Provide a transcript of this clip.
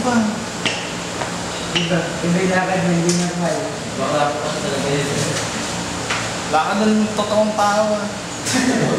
pa. Diba? Iba yung lakad na hindi na kaya. Baka ako talaga yun. Lakad ng totoong tao.